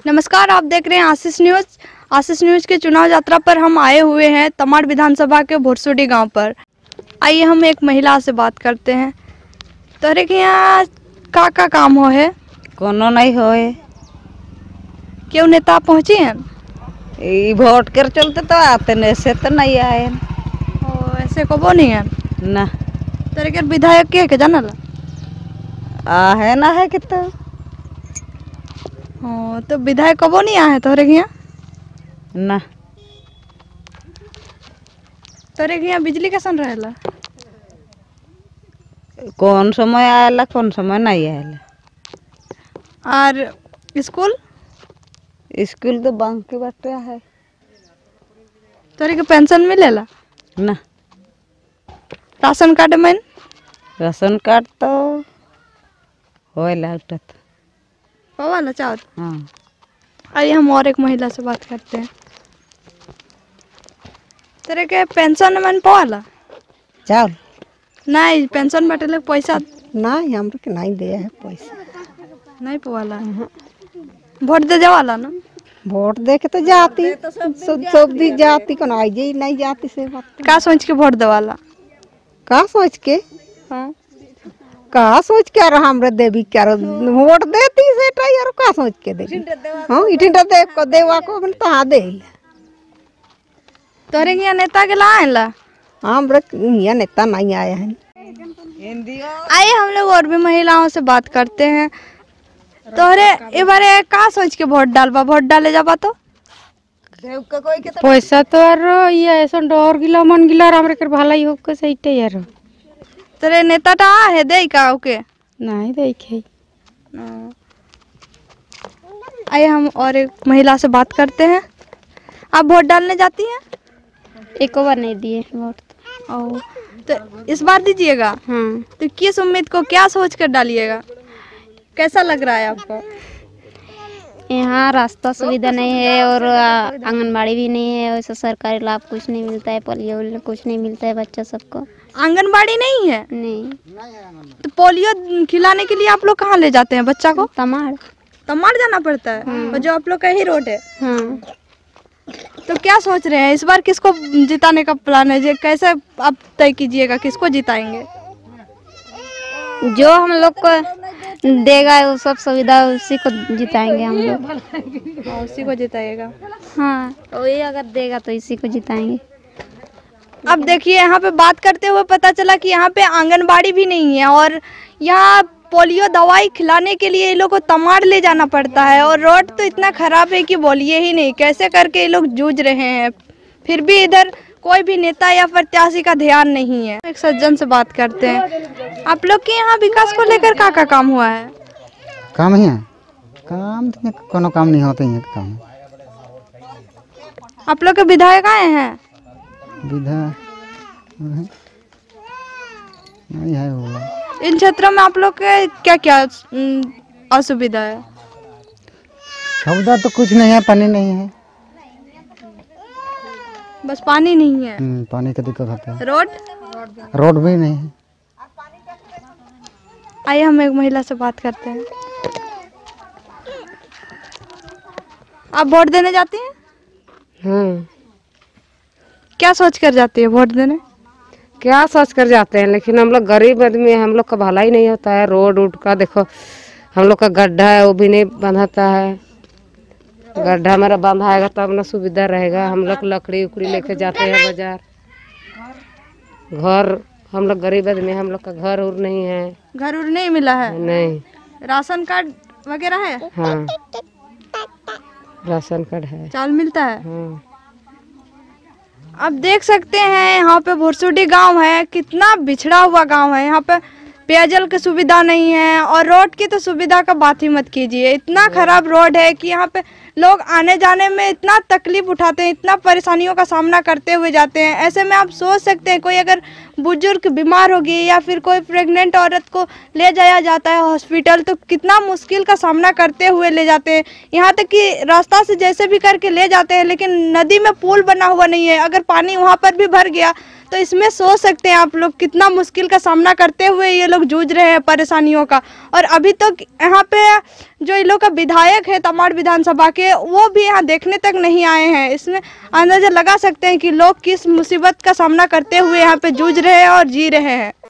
नमस्कार, आप देख रहे हैं आशीष न्यूज़। आशीष न्यूज़ के चुनाव यात्रा पर हम आए हुए हैं तमाड़ विधानसभा के भुरसुडी गांव पर। आइए हम एक महिला से बात करते हैं। तोरे के यहाँ का काम हो है? कोनो नहीं होए। क्यों नेता पहुँची हैं? ई वोट कर चलते तो आते न, ऐसे तो नहीं आए ऐसे कबो नहीं है ना। तोरे के विधायक के जानला? है ना है कितना। तो विधायक कबो नहीं आए तोरे के यहाँ? ना। तोरे के यहाँ बिजली कैसन रहेला? कौन समय आएला कौन समय नहीं आएला। और स्कूल स्कूल तो बंक के बाटे है। तोरे के पेंशन मिलेला? ना। राशन कार्ड में? राशन कार्ड तो होएला उठत। वाला चावल। हाँ। आइए हम और एक महिला से बात करते हैं। तेरे के पेंशन में पवाला? चावल नहीं, पेंशन बटेले पैसा नहीं हमरे के नहीं दे है पैसा। नहीं पवाला। वोट दे जावाला ना? वोट दे के तो जाती सब दी जाती कौन आई जी नहीं जाती से बात। का सोच के वोट देवाला? का सोच के? हाँ, का सोच के रहा हमरे देवी क्या वोट देती से यार का सोच के दे। हां इठिन दे को देवा को मन ता दे। तोरे के नेता के ला आएला? हमरे यहाँ नेता नहीं आया है। आइए हम लोग और भी महिलाओं से बात करते हैं। तोरे ए बारे का सोच के वोट डालबा? वोट डाले जाबा तो पैसा तो यार ये ऐसा डर गिला मन गिला हमरे कर भलाई हो के सहीटे यार। तेरे नेता टा है दे का ओके नहीं देखे। आइए हम और एक महिला से बात करते हैं। आप वोट डालने जाती हैं? एक बार नहीं दिए वोट। तो इस बार दीजिएगा? हाँ। तो किस उम्मीद को क्या सोच कर डालिएगा? कैसा लग रहा है आपको? यहाँ रास्ता सुविधा नहीं है और आंगनबाड़ी भी नहीं है। वैसे सरकारी लाभ कुछ नहीं मिलता है, पोलियो कुछ नहीं मिलता है बच्चा सबको। आंगनबाड़ी नहीं है? नहीं। तो पोलियो खिलाने के लिए आप लोग कहाँ ले जाते हैं बच्चा को? तमाड़ जाना पड़ता है। और जो आप लोग का ही रोड है। हाँ। तो क्या सोच रहे हैं इस बार किसको जिताने का प्लान है? कैसे आप तय कीजिएगा किसको जिताएंगे? जो हम लोग को देगा वो सब सुविधा उसी को जिताएंगे हम लोग। उसी को जिताएगा? हाँ, वही अगर देगा तो इसी को जिताएंगे। अब देखिए यहाँ पे बात करते हुए पता चला कि यहाँ पे आंगनबाड़ी भी नहीं है और यहाँ पोलियो दवाई खिलाने के लिए ये लोग को तमाड़ ले जाना पड़ता है और रोड तो इतना खराब है कि बोलिए ही नहीं। कैसे करके ये लोग जूझ रहे हैं। फिर भी इधर कोई भी नेता या प्रत्याशी का ध्यान नहीं है। एक सज्जन से बात करते हैं। आप लोग के यहाँ विकास को लेकर का काम हुआ है? काम ही है। काम तो कोनो काम नहीं होते हैं काम। आप लोग के विधायक आए हैं? विधायक नहीं है वो। इन क्षेत्रों में आप लोग के क्या क्या असुविधा है? सुविधा तो कुछ नहीं है, पानी नहीं है। बस पानी नहीं है? पानी का दिक्कत होता है। रोड भी नहीं है। आइए हम एक महिला से बात करते हैं। आप वोट देने जाती हैं? हाँ। क्या सोच कर जाती है वोट देने? क्या सोच कर जाते हैं, लेकिन हम लोग गरीब आदमी है, हम लोग का भला ही नहीं होता है। रोड उड का देखो, हम लोग का गड्ढा है वो भी नहीं बंधाता है। गड्ढा हमारा बंधाएगा तब ना सुविधा रहेगा। हम लोग लकड़ी उकड़ी लेके जाते हैं बाजार। घर हम लोग गरीब आदमी, हम लोग का घर उर नहीं है। घर उर नहीं मिला है? नहीं। राशन कार्ड वगैरह है? हाँ, राशन कार्ड है। चावल मिलता है? हाँ। अब देख सकते हैं यहाँ पे भुरसुडी गांव है, कितना बिछड़ा हुआ गांव है। यहाँ पे पेयजल की सुविधा नहीं है और रोड की तो सुविधा का बात ही मत कीजिए। इतना खराब रोड है कि यहाँ पे लोग आने जाने में इतना तकलीफ उठाते हैं, इतना परेशानियों का सामना करते हुए जाते हैं। ऐसे में आप सोच सकते हैं कोई अगर बुजुर्ग बीमार होगी या फिर कोई प्रेग्नेंट औरत को ले जाया जाता है हॉस्पिटल तो कितना मुश्किल का सामना करते हुए ले जाते हैं। यहाँ तक कि रास्ता से जैसे भी करके ले जाते हैं, लेकिन नदी में पुल बना हुआ नहीं है। अगर पानी वहाँ पर भी भर गया तो इसमें सोच सकते हैं आप लोग कितना मुश्किल का सामना करते हुए ये लोग जूझ रहे हैं परेशानियों का। और अभी तक यहाँ पे जो इन लोग का विधायक है तमाड़ विधानसभा के, वो भी यहाँ देखने तक नहीं आए हैं। इसमें अंदाजा लगा सकते हैं कि लोग किस मुसीबत का सामना करते हुए यहाँ पे जूझ रहे हैं और जी रहे हैं।